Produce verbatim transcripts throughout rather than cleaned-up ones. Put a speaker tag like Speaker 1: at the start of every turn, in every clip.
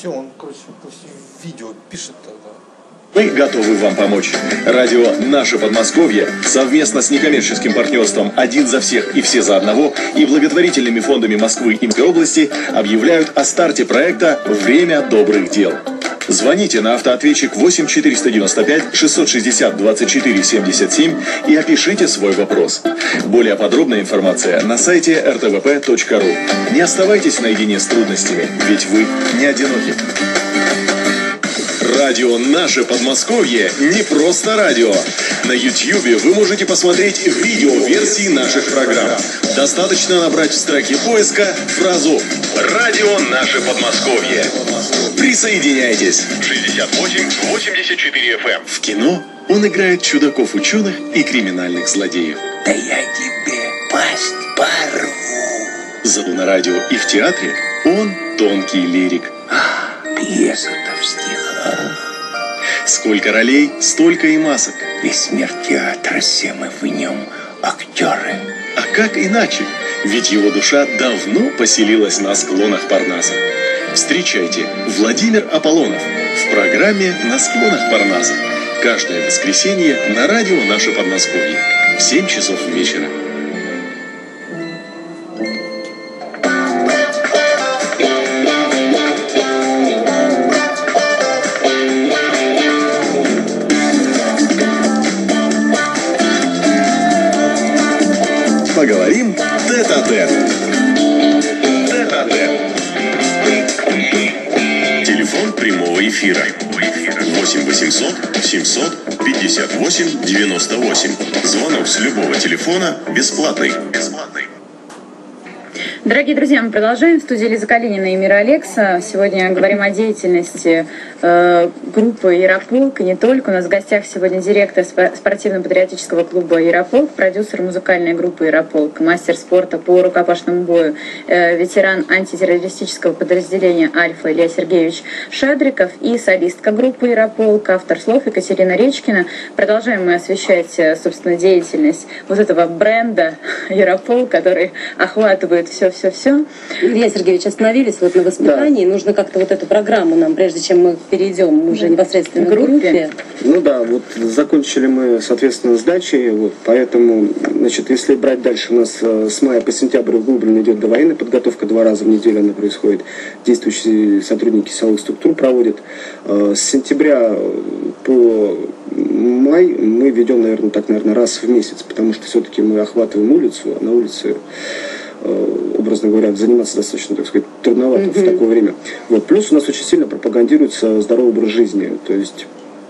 Speaker 1: все, он, короче, пусть видео пишет тогда.
Speaker 2: Мы готовы вам помочь. Радио «Наше Подмосковье» совместно с некоммерческим партнерством «Один за всех и все за одного» и благотворительными фондами Москвы и Московской области объявляют о старте проекта «Время добрых дел». Звоните на автоответчик восемь четыреста девяносто пять шестьсот шестьдесят двадцать четыре семьдесят семь и опишите свой вопрос. Более подробная информация на сайте эр тэ вэ пэ точка ру. Не оставайтесь наедине с трудностями, ведь вы не одиноки. Радио «Наше Подмосковье» не просто радио. На Ютьюбе вы можете посмотреть видеоверсии наших программ. Достаточно набрать в строке поиска фразу «Радио «Наше Подмосковье». Присоединяйтесь. шестьдесят восемь восемьдесят четыре эф эм. В кино он играет чудаков-ученых и криминальных злодеев.
Speaker 3: Да я тебе пасть порву.
Speaker 2: Зато на радио и в театре он тонкий лирик.
Speaker 3: Пьеса-то в стихах.
Speaker 2: Сколько ролей, столько и масок.
Speaker 3: И смерть театра, все мы в нем актеры.
Speaker 2: А как иначе? Ведь его душа давно поселилась на склонах Парнаса. Встречайте, Владимир Аполлонов в программе «На склонах Парнаса». Каждое воскресенье на радио «Наше Подмосковье» в семь часов вечера. Поговорим тет-а-тет. Тет-а-тет. Телефон прямого эфира. восемь восемьсот семьсот пятьдесят восемь девяносто восемь. Звонок с любого телефона бесплатный. Бесплатный.
Speaker 4: Дорогие друзья, мы продолжаем. В студии Лиза Калинина и Мира Алекса. Сегодня говорим о деятельности э, группы «Ярополк». И не только. У нас в гостях сегодня директор спортивно-патриотического клуба «Ярополк», продюсер музыкальной группы «Ярополк», мастер спорта по рукопашному бою, э, ветеран антитеррористического подразделения «Альфа» Илья Сергеевич Шадриков и солистка группы «Ярополк», автор слов Екатерина Речкина. Продолжаем мы освещать, собственно, деятельность вот этого бренда «Ярополк», который охватывает все все-все.
Speaker 5: Илья Сергеевич, остановились вот на воспитании. Да. Нужно как-то вот эту программу нам, прежде чем мы перейдем уже непосредственно к группе. группе.
Speaker 6: Ну да, вот закончили мы, соответственно, сдачей. Вот, поэтому, значит, если брать дальше, у нас с мая по сентябрь углубленно идет довоенная подготовка. Два раза в неделю она происходит. Действующие сотрудники силовых структур проводят. С сентября по май мы ведем, наверное, так, наверное, раз в месяц, потому что все-таки мы охватываем улицу, а на улице, образно говоря, заниматься достаточно, так сказать, трудновато mm-hmm. в такое время. Вот. Плюс у нас очень сильно пропагандируется здоровый образ жизни. То есть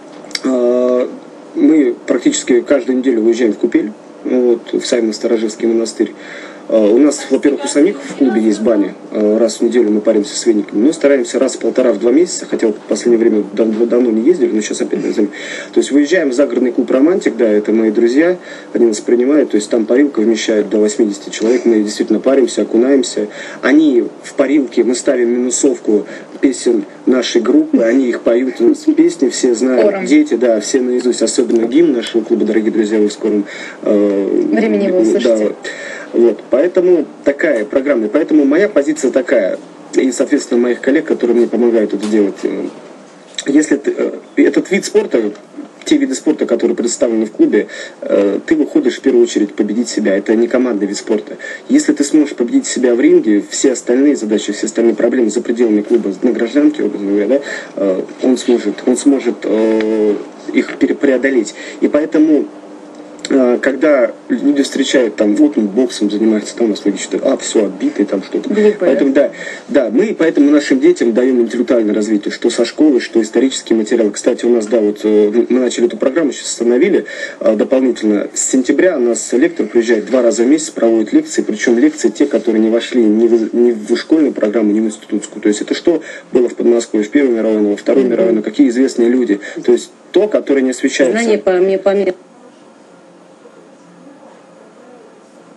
Speaker 6: э, мы практически каждую неделю уезжаем в Купель, вот, в Саино-Сторожевский монастырь. Uh, у нас, во-первых, у самих в клубе есть баня. Uh, раз в неделю мы паримся с вениками. Но стараемся раз в полтора, в два месяца. Хотя вот в последнее время давно, давно не ездили, но сейчас опять назовем. То есть выезжаем в загородный клуб «Романтик». Да, это мои друзья. Они нас принимают. То есть там парилка вмещает до восьмидесяти человек. Мы действительно паримся, окунаемся. Они в парилке, мы ставим минусовку песен нашей группы. Они их поют. У нас песни все знают. Хором. Дети, да, все наизусть. Особенно гимн нашего клуба, дорогие друзья, вы в скором uh,
Speaker 4: времени его услышите.
Speaker 6: Да, вот, поэтому такая программа, поэтому моя позиция такая, и, соответственно, моих коллег, которые мне помогают это делать. Если ты, этот вид спорта, те виды спорта, которые представлены в клубе, ты выходишь в первую очередь победить себя. Это не командный вид спорта. Если ты сможешь победить себя в ринге, все остальные задачи, все остальные проблемы за пределами клуба, на гражданке, образно говоря, да, он сможет, он сможет их преодолеть. И поэтому, когда люди встречают, там, вот он боксом занимается, там у нас многие считают, а, все, отбитый, там что-то.
Speaker 4: Глупые.
Speaker 6: Поэтому, да, да, мы поэтому нашим детям даем интеллектуальное развитие, что со школы, что исторические материалы. Кстати, у нас, да, вот мы начали эту программу, сейчас остановили дополнительно. С сентября у нас лектор приезжает два раза в месяц, проводит лекции, причем лекции те, которые не вошли ни в, ни в школьную программу, ни в институтскую. То есть это что было в Подмосковье, в Первой мировой, во Второй mm-hmm. мировой, какие известные люди. То есть то, которое не освещается.
Speaker 5: Знание по, по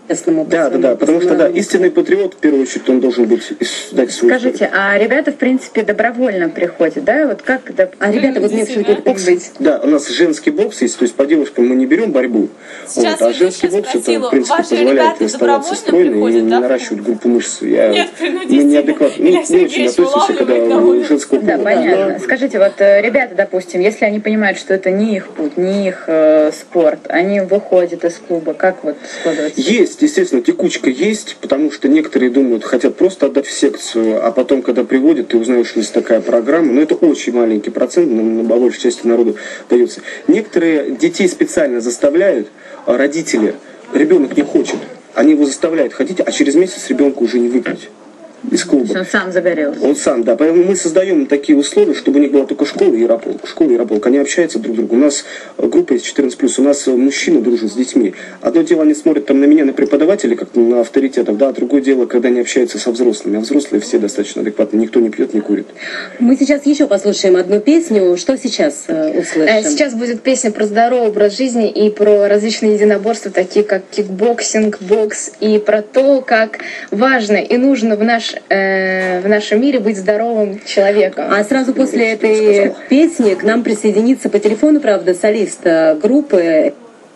Speaker 6: Да, да, да, потому что, да, истинный патриот, в первую очередь, он должен быть, дать свой.
Speaker 4: Скажите, а ребята, в принципе, добровольно приходят, да? Вот как это...
Speaker 5: А ребята, вот мне какой-то бокс?
Speaker 6: Да, у нас женский бокс есть, то есть по девушкам мы не берем борьбу, вот, а женский бокс, это, в принципе, позволяет оставаться стройной и не наращивать группу мышц. Я
Speaker 7: Нет,
Speaker 6: не, неадекватно, не, не очень относимся, когда у женского
Speaker 4: Да, понятно. Скажите, вот э, ребята, допустим, если они понимают, что это не их путь, не их э, спорт, они выходят из клуба, как вот складывается?
Speaker 6: Есть, естественно, текучка есть, потому что некоторые думают, хотят просто отдать в секцию, а потом, когда приводят, ты узнаешь, что есть такая программа, но это очень маленький процент, на, на большей части народу дается. Некоторые детей специально заставляют, а родители, ребенок не хочет, они его заставляют ходить, а через месяц ребенка уже не выгнать из клуба.
Speaker 4: Он сам загорелся.
Speaker 6: Он сам, да. Поэтому мы создаем такие условия, чтобы у них была только школа и ярополк. Школа и ярополк. Они общаются друг с другом. У нас группа из четырнадцать плюс. У нас мужчины дружат с детьми. Одно дело, они смотрят там на меня, на преподавателей, как на авторитетов, да, а другое дело, когда они общаются со взрослыми. А взрослые все достаточно адекватны. Никто не пьет, не курит.
Speaker 5: Мы сейчас еще послушаем одну песню. Что сейчас э, услышим?
Speaker 7: Сейчас будет песня про здоровый образ жизни и про различные единоборства, такие как кикбоксинг, бокс, и про то, как важно и нужно в, наш, э, в нашем мире быть здоровым человеком.
Speaker 5: А сразу после этой песни к нам присоединится по телефону, правда, солист группы.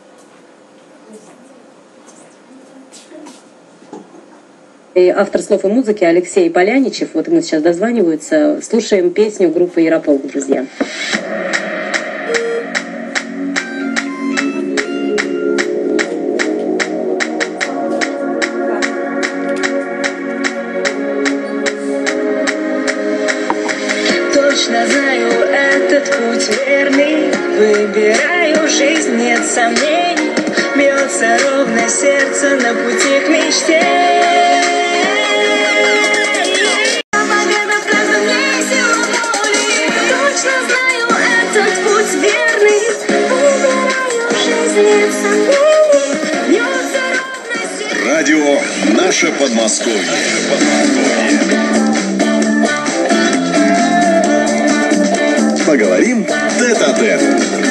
Speaker 5: И автор слов и музыки Алексей Поляничев. Вот ему сейчас дозваниваются. Слушаем песню группы «Ярополк», друзья.
Speaker 8: Точно знаю, этот путь верный. Выбираю жизнь, нет сомнений. Бьется ровно сердце на пути к мечте. Победа в каждом месте боли. Точно знаю, этот путь верный. Выбираю жизнь, нет сомнений. Бьется ровно сердце.
Speaker 2: Радио «Наше Подмосковье». Поговорим тет-а-тет.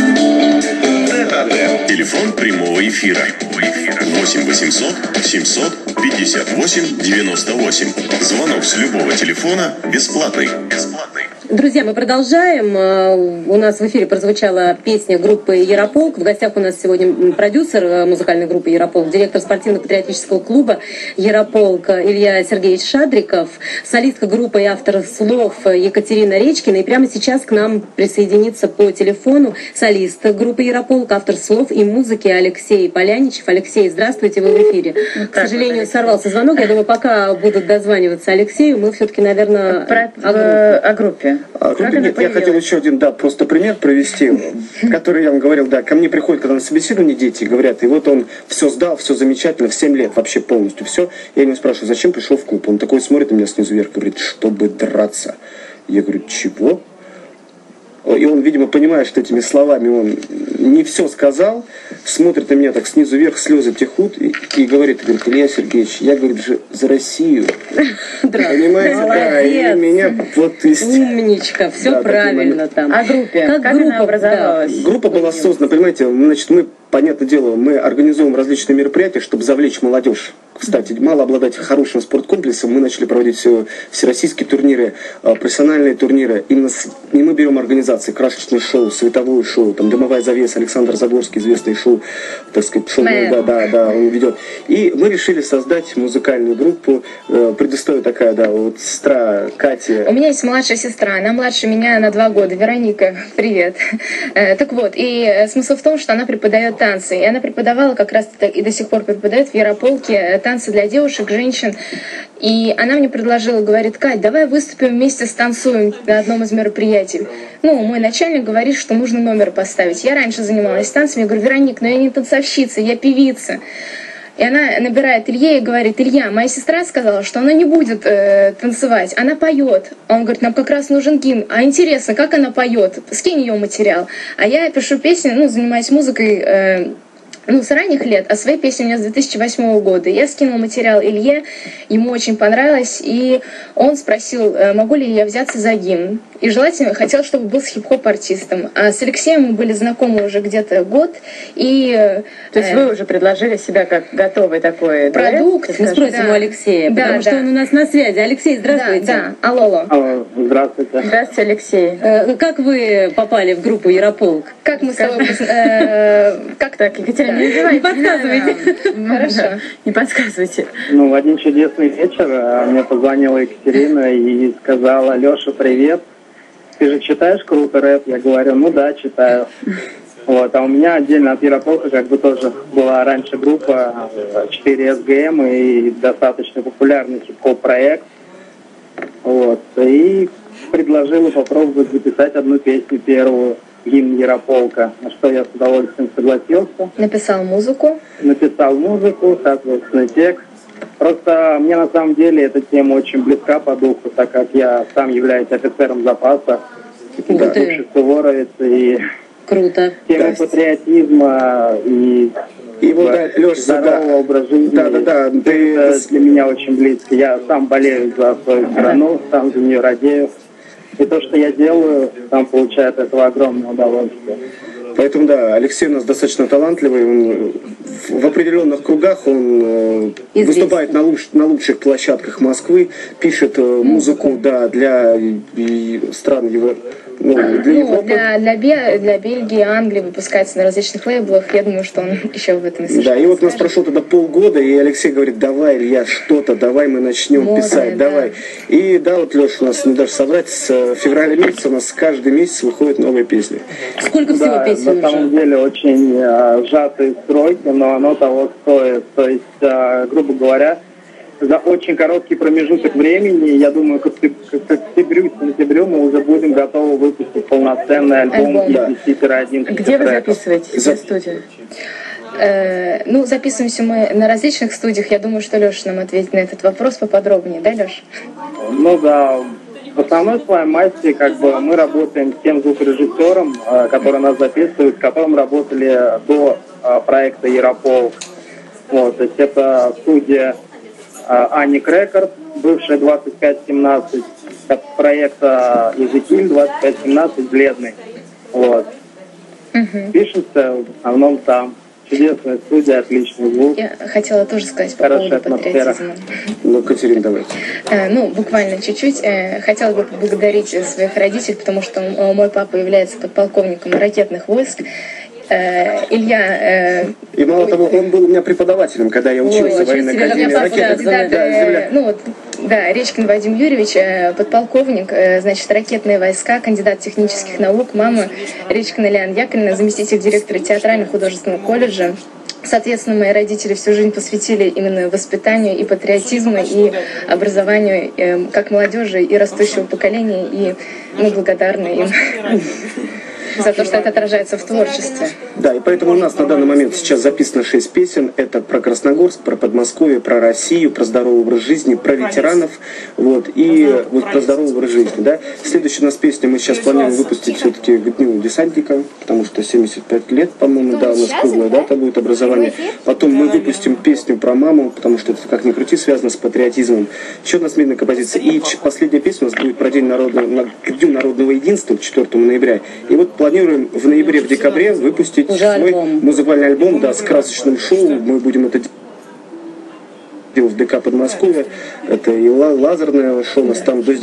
Speaker 2: Тет-а-тет. Телефон прямого эфира. восемь восемьсот семьсот пятьдесят восемь девяносто восемь. Звонок с любого телефона бесплатный. Бесплатный.
Speaker 5: Друзья, мы продолжаем. У нас в эфире прозвучала песня группы «Ярополк». В гостях у нас сегодня продюсер музыкальной группы «Ярополк», директор спортивно-патриотического клуба «Ярополк» Илья Сергеевич Шадриков, солистка группы и автор слов Екатерина Речкина. И прямо сейчас к нам присоединится по телефону солист группы «Ярополк», автор слов и музыки Алексей Поляничев. Алексей, здравствуйте, вы в эфире. К сожалению, сорвался звонок. Я думаю, пока будут дозваниваться Алексею, мы все-таки, наверное,
Speaker 4: Про, о, о группе.
Speaker 6: А, нет, я хотел еще один, да, просто пример провести, который я вам говорил, да, ко мне приходят, когда на собеседовании дети говорят, и вот он все сдал, все замечательно, в семь лет вообще полностью все. Я его спрашиваю, зачем пришел в клуб? Он такой смотрит на меня снизу вверх, говорит, чтобы драться. Я говорю, чего? И он, видимо, понимает, что этими словами он не все сказал, смотрит на меня так снизу вверх, слезы текут, и, и говорит, говорит, Илья Сергеевич, я, говорит, же за Россию. Понимаете, да, и меня вот из...
Speaker 5: Умничка, все
Speaker 6: да,
Speaker 5: правильно там.
Speaker 4: О группе.
Speaker 5: Как,
Speaker 4: как
Speaker 5: группа
Speaker 4: она образовалась?
Speaker 5: Да.
Speaker 6: Группа была создана, понимаете, значит, мы, понятное дело, мы организуем различные мероприятия, чтобы завлечь молодежь. Кстати, мало обладать хорошим спорткомплексом, мы начали проводить все, всероссийские турниры, профессиональные турниры. Именно с, и мы берем организации, красочное шоу, световое шоу, там «Дымовая завеса», Александр Загорский, известный шоу, так сказать, шоу, да, да, да, он ведет. И мы решили создать музыкальную группу, предыстория такая, да, вот сестра Катя.
Speaker 7: У меня есть младшая сестра, она младше меня на два года, Вероника, привет. Так вот, и смысл в том, что она преподает танцы, и она преподавала как раз и до сих пор преподает в Ярополке танцы для девушек, женщин. И она мне предложила, говорит, Кать, давай выступим вместе, станцуем на одном из мероприятий. Ну, мой начальник говорит, что нужно номер поставить. Я раньше занималась танцами, я говорю, Вероник, но я не танцовщица, я певица. И она набирает Илье и говорит, Илья, моя сестра сказала, что она не будет э, танцевать, она поет. А он говорит, нам как раз нужен гимн. А интересно, как она поет? Скинь ее материал. А я пишу песни, ну, занимаюсь музыкой, э, ну, с ранних лет, а свои песни у меня с две тысячи восьмого года. Я скинула материал Илье, ему очень понравилось, и он спросил, могу ли я взяться за гимн. И желательно хотел, чтобы был с хип-хоп-артистом. А с Алексеем мы были знакомы уже где-то год. И,
Speaker 4: То есть э, вы уже предложили себя как готовый такой
Speaker 7: продукт.
Speaker 4: Дуэт?
Speaker 5: Мы спросим да. у Алексея,
Speaker 7: да,
Speaker 5: потому
Speaker 7: да.
Speaker 5: что он у нас на связи. Алексей, здравствуйте.
Speaker 7: Да, да. Алло, алло.
Speaker 6: Алло, здравствуйте.
Speaker 4: Здравствуйте, Алексей.
Speaker 5: Э, как вы попали в группу Ярополк?
Speaker 7: Как мы с тобой... Как
Speaker 4: так, Екатерина, не называйте.
Speaker 5: Не подсказывайте.
Speaker 7: Хорошо.
Speaker 4: Не подсказывайте.
Speaker 9: Ну, в один чудесный вечер мне позвонила Екатерина и сказала: Леша, привет. Ты же читаешь круто рэп? Я говорю, ну да, читаю. Вот, а у меня отдельно от Ярополка как бы тоже была раньше группа четыре эс гэ эм и достаточно популярный хип-хоп проект. Вот, и предложила попробовать записать одну песню первую, гимн Ярополка, на что я с удовольствием согласился.
Speaker 7: Написал музыку.
Speaker 9: Написал музыку, соответственно, текст. Просто мне на самом деле эта тема очень близка по духу, так как я сам являюсь офицером запаса, бывший суворовец, и
Speaker 5: круто.
Speaker 9: Тема патриотизма и,
Speaker 6: и вот, да, Леша,
Speaker 9: здорового
Speaker 6: да,
Speaker 9: образа жизни,
Speaker 6: да, да, да,
Speaker 9: это
Speaker 6: ты...
Speaker 9: для меня очень близко. Я сам болею за свою страну, сам за нее радею. И то, что я делаю, сам получаю от этого огромное удовольствие.
Speaker 6: Поэтому, да, Алексей у нас достаточно талантливый. Он в определенных кругах он э, выступает на, луч, на лучших площадках Москвы, пишет э, музыку, да, для и стран его. Ну, для,
Speaker 7: ну, для, для, Бе, для Бельгии, Англии выпускается на различных лейблах. Я думаю, что он еще в этом и совершенно.
Speaker 6: Да, и вот у нас прошло тогда полгода, и Алексей говорит: давай, Илья, что-то, давай мы начнем Море, писать, да. давай. И да, вот, Леша, у нас не даже собрать, с февраля месяца у нас каждый месяц выходят новые песни.
Speaker 5: Сколько всего
Speaker 9: да,
Speaker 5: песен
Speaker 9: на самом
Speaker 5: уже?
Speaker 9: деле очень э, сжатые сроки, но оно того стоит. То есть, э, грубо говоря, за очень короткий промежуток времени, я думаю, к октябрю, сентябрю мы уже будем готовы выпустить полноценный альбом, альбом. из десяти-одиннадцати
Speaker 4: Где
Speaker 9: треков.
Speaker 4: вы записываетесь? За студию?
Speaker 7: Э, ну, записываемся мы на различных студиях. Я думаю, что Леша нам ответит на этот вопрос поподробнее, да, Леша?
Speaker 9: Ну да, в основной своей массе как бы мы работаем с тем звукорежиссером, э, который нас записывает, с которым работали до э, проекта Ярополк. Вот, то есть это студия Аник Рекорд, бывшая двадцать пять семнадцать, от проекта Языкиль двадцать пять семнадцать, Бледный. Вот.
Speaker 7: Угу.
Speaker 9: Пишемся в основном там. Чудесная студия, отличный звук.
Speaker 7: Я хотела тоже сказать по
Speaker 9: Хорошая
Speaker 7: поводу
Speaker 9: атмосфера.
Speaker 7: патриотизма.
Speaker 6: Ну, Катерина, давай.
Speaker 7: Э, ну, буквально чуть-чуть. Э, хотела бы поблагодарить своих родителей, потому что э, мой папа является подполковником ракетных войск. Э, Илья... Э,
Speaker 6: и мало того, он был у меня преподавателем, когда я учился в военной академии ракет.
Speaker 7: Да, да, ну вот, да, Речкин Вадим Юрьевич, э, подполковник, э, значит, ракетные войска, кандидат технических наук, мама Речкина Лиана Яковлевна, заместитель директора театрально-художественного колледжа. Соответственно, мои родители всю жизнь посвятили именно воспитанию и патриотизму, и образованию э, как молодежи и растущего поколения, и мы благодарны им за то, что это отражается в творчестве.
Speaker 6: Да, и поэтому у нас на данный момент сейчас записано шесть песен. Это про Красногорск, про Подмосковье, про Россию, про здоровый образ жизни, про ветеранов, вот, и вот про здоровый образ жизни, да. Следующая у нас песня мы сейчас планируем выпустить все-таки к Дню десантника, потому что семьдесят пять лет, по-моему, да, у нас круглая дата будет образование. Потом мы выпустим песню про маму, потому что это, как ни крути, связано с патриотизмом. Еще у нас медная композиция. И последняя песня у нас будет про День народного, к Дню народного единства, четвёртого ноября. И вот планируем в ноябре, в декабре выпустить
Speaker 5: уже
Speaker 6: свой
Speaker 5: альбом.
Speaker 6: музыкальный альбом, да, с красочным шоу. Мы будем это делать в ДК Подмосковье. Это и лазерное шоу у нас там. То есть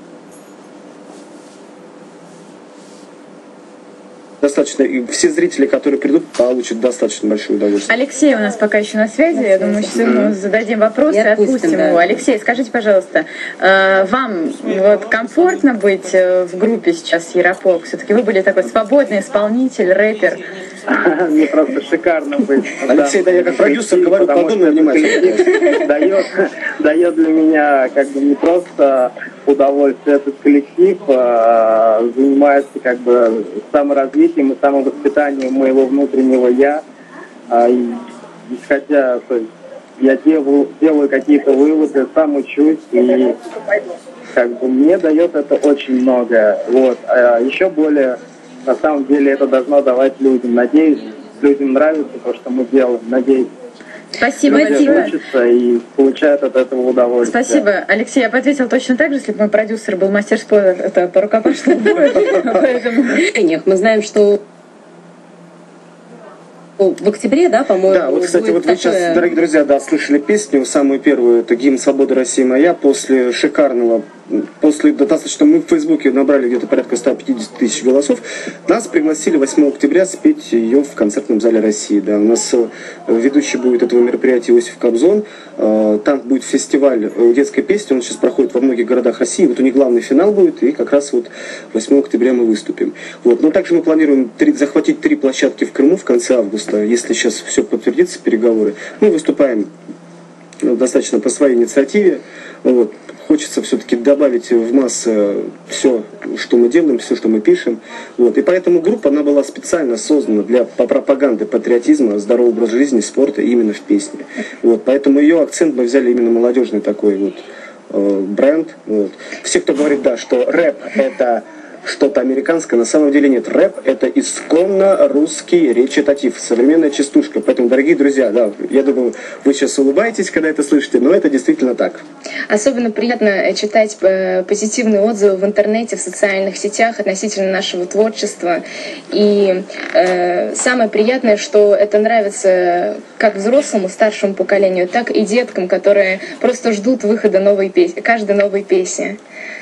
Speaker 6: достаточно, и все зрители, которые придут, получат достаточно большое удовольствие.
Speaker 4: Алексей у нас пока еще на связи. Я думаю, сейчас ему зададим вопрос и отпустим, отпустим да. его. Алексей, скажите, пожалуйста, э, вам вот комфортно быть в группе сейчас Ярополк? Все-таки вы были такой свободный исполнитель, рэпер.
Speaker 9: Мне просто шикарно быть.
Speaker 6: Алексей, да, я как продюсер говорю, подумай внимательно.
Speaker 9: Дает, дает для меня как бы не просто удовольствие, этот коллектив а, занимается как бы саморазвитием и самовоспитанием моего внутреннего я. А, и, исходя, то есть, я делаю, делаю какие-то выводы, сам учусь, и как бы мне дает это очень много. Вот. А еще более, на самом деле, это должно давать людям. Надеюсь, людям нравится то, что мы делаем. Надеюсь,
Speaker 4: Спасибо,
Speaker 9: люди
Speaker 4: спасибо.
Speaker 9: учатся и получают от этого удовольствие.
Speaker 4: Спасибо, Алексей. Я бы ответила точно так же, если бы мой продюсер был мастер спорта по рукопашному бою. Поэтому...
Speaker 5: Мы знаем, что в октябре, да, по-моему.
Speaker 6: Да, вот, кстати, вот вы сейчас, дорогие друзья, да, слышали песню, самую первую, это «Гимн свободы России моя», после шикарного, после достаточно, мы в Фейсбуке набрали где-то порядка ста пятидесяти тысяч голосов, нас пригласили восьмого октября спеть ее в концертном зале России, да, у нас ведущий будет этого мероприятия Иосиф Кобзон, там будет фестиваль детской песни, он сейчас проходит во многих городах России, вот у них главный финал будет, и как раз вот восьмого октября мы выступим. Вот, но также мы планируем три, захватить три площадки в Крыму в конце августа, если сейчас все подтвердится, переговоры. Мы выступаем достаточно по своей инициативе. Вот. Хочется все-таки добавить в массы все, что мы делаем, все, что мы пишем. Вот. И поэтому группа, она была специально создана для по пропаганды патриотизма, здорового образа жизни, спорта именно в песне. Вот. Поэтому ее акцент мы взяли именно молодежный такой вот э, бренд. Вот. Все, кто говорит, да, что рэп это что-то американское, на самом деле нет. Рэп — это исконно русский речитатив, современная частушка. Поэтому, дорогие друзья, да, я думаю, вы сейчас улыбаетесь, когда это слышите, но это действительно так.
Speaker 7: Особенно приятно читать позитивные отзывы в интернете, в социальных сетях относительно нашего творчества. И э, самое приятное, что это нравится как взрослому, старшему поколению, так и деткам, которые просто ждут выхода новой песни, каждой новой песни.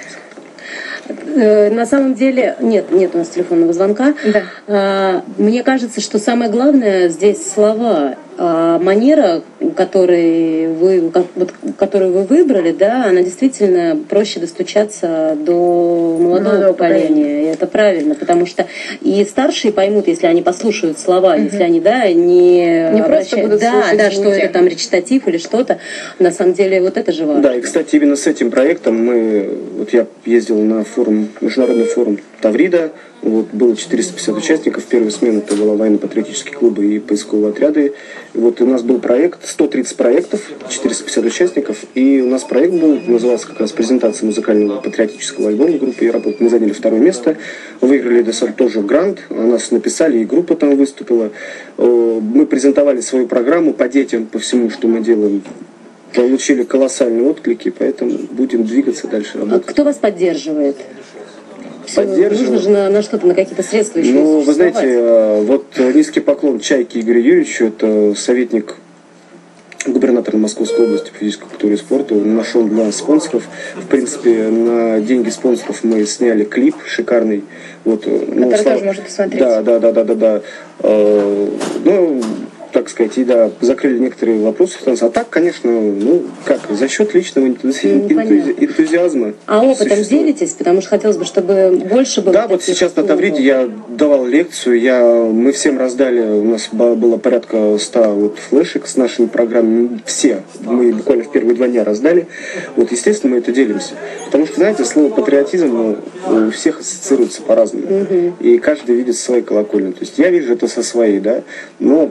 Speaker 5: На самом деле, нет, нет у нас телефонного звонка.
Speaker 7: Да.
Speaker 5: Мне кажется, что самое главное здесь слова. А манера, которой вы, вот, которую вы выбрали, да, она действительно проще достучаться до молодого, молодого поколения. поколения. И это правильно, потому что и старшие поймут, если они послушают слова, угу. если они, да, не,
Speaker 7: не просто будут
Speaker 5: да,
Speaker 7: слушать
Speaker 5: да,
Speaker 7: звуки.
Speaker 5: Что это там речитатив или что-то. На самом деле, вот это же важно.
Speaker 6: Да, и, кстати, именно с этим проектом мы, вот я ездил на форум, международный форум Таврида. Вот, было четыреста пятьдесят участников. Первая смена это была военно-патриотические клубы и поисковые отряды. И вот у нас был проект, сто тридцать проектов, четыреста пятьдесят участников. И у нас проект был, назывался как раз презентация музыкального патриотического альбома группы «Ярополк». Мы заняли второе место, выиграли тоже грант, о нас написали, и группа там выступила. Мы презентовали свою программу по детям, по всему, что мы делаем. Получили колоссальные отклики, поэтому будем двигаться дальше, работать.
Speaker 5: А кто вас поддерживает?
Speaker 6: Поддерживаю.
Speaker 5: Нужно же на, на что-то, на какие-то средства еще.
Speaker 6: Ну, вы знаете, вот низкий поклон Чайке Игорю Юрьевичу, это советник губернатора Московской области по физической культуре и спорту. Он нашел для спонсоров. В принципе, на деньги спонсоров мы сняли клип шикарный. Вот, ну,
Speaker 7: который
Speaker 6: слава...
Speaker 7: тоже можно посмотреть.
Speaker 6: Да, да, да, да, да, да. Э, ну, так сказать, и да, закрыли некоторые вопросы. А так, конечно, ну, как, за счет личного энтузи... энтузи... энтузиазма.
Speaker 5: А опытом
Speaker 6: существует.
Speaker 5: Делитесь? Потому что хотелось бы, чтобы больше было...
Speaker 6: Да, вот сейчас на Тавриде я давал лекцию, я, мы всем раздали, у нас было порядка ста вот флешек с нашими программами, все, мы буквально в первые два дня раздали. Вот, естественно, мы это делимся. Потому что, знаете, слово патриотизм ну, у всех ассоциируется по-разному. Угу. И каждый видит свои колокольни. То есть я вижу это со своей, да, но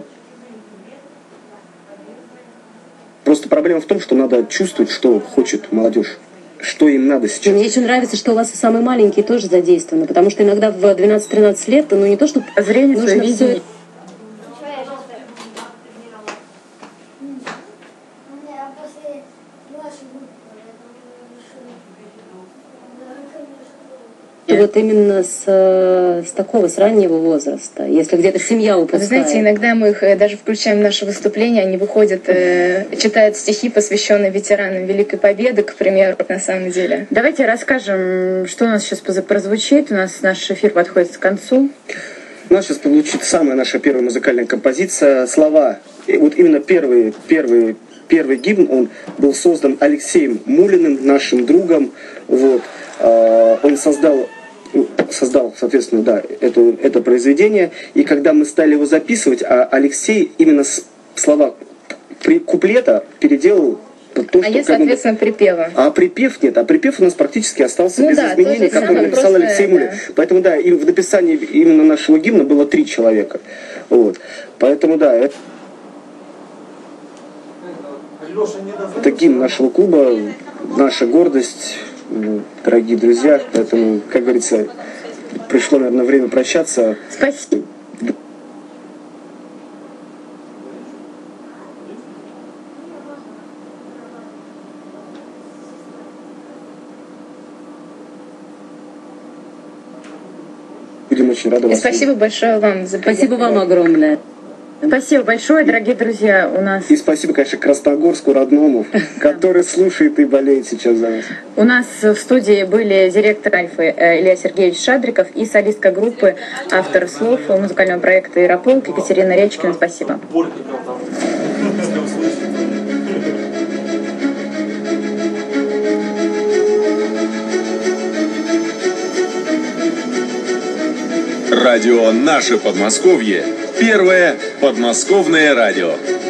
Speaker 6: просто проблема в том, что надо чувствовать, что хочет молодежь, что им надо сейчас.
Speaker 5: Мне еще нравится, что у вас и самые маленькие тоже задействованы, потому что иногда в двенадцать-тринадцать лет, ну не то, что
Speaker 4: зрение,
Speaker 5: нужно все... Вот именно с, с такого, с раннего возраста, если где-то семья упускает.
Speaker 7: Вы знаете, иногда мы их даже включаем в наше выступление, они выходят, э, читают стихи, посвященные ветеранам Великой Победы, к примеру, на самом деле.
Speaker 4: Давайте расскажем, что у нас сейчас прозвучит. У нас наш эфир подходит к концу.
Speaker 6: У нас сейчас получит самая наша первая музыкальная композиция. Слова, и вот именно первый, первый, первый гимн, он был создан Алексеем Мулиным, нашим другом. Вот. Он создал создал, соответственно, да, это, это произведение. И когда мы стали его записывать, Алексей именно слова куплета переделал то,
Speaker 7: а что, есть, соответственно, бы... припева.
Speaker 6: А припев нет. А припев у нас практически остался ну, без да, изменений, который написал
Speaker 7: просто,
Speaker 6: Алексей Мулин.
Speaker 7: Да.
Speaker 6: Поэтому, да, и в написании именно нашего гимна было три человека. Вот. Поэтому, да, это... это гимн нашего клуба, наша гордость, дорогие друзья. Поэтому, как говорится, пришло, наверное, время прощаться.
Speaker 4: Спасибо.
Speaker 6: будем очень рады вас.
Speaker 7: Спасибо большое вам за
Speaker 5: Спасибо вам огромное.
Speaker 4: Спасибо большое, дорогие друзья. У нас
Speaker 6: И спасибо, конечно, Красногорску родному, который слушает и болеет сейчас за нас.
Speaker 4: у нас в студии были директор Альфы э, Илья Сергеевич Шадриков и солистка группы, автор слов музыкального проекта «Ярополк» Екатерина Речкина. Спасибо.
Speaker 2: Радио «Наше Подмосковье». Первое подмосковное радио.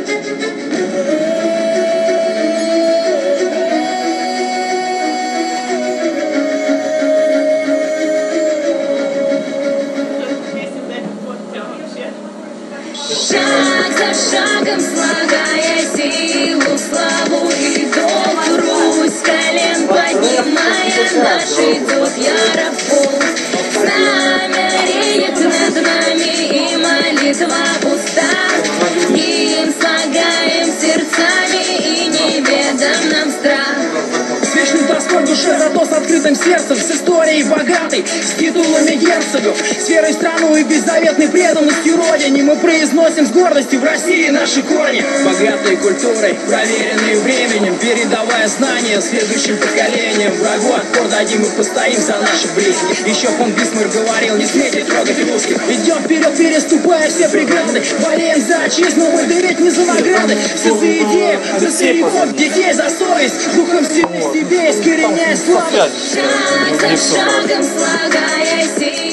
Speaker 8: Шаг за шагом слагая силу, славу и долг, Русь колен поднимая, наш идет Ярополк. Знамя реет над нами и молитва пуста, им слагаем сердцами и неведом нам страх.
Speaker 10: С вечной тоской в душе, зато с открытым сердцем, с историей богатой, с титулами герцогов, с верой в страну и беззаветной преданностью родине. Мы произносим с гордостью: в России наши корни, богатой культурой, проверенной временем, передавая знания следующим поколениям. Врагу отпор дадим и постоим за наших близких. Еще фон Бисмарк говорил: не смейте трогать русских. Идем вперед, переступая все преграды, болеем за отчизну, мы да ведь не за награды. Все за идею, за стариков, детей, за совесть, духом сильных себе искореняя славу.
Speaker 8: Шаг за шагом слагая силу.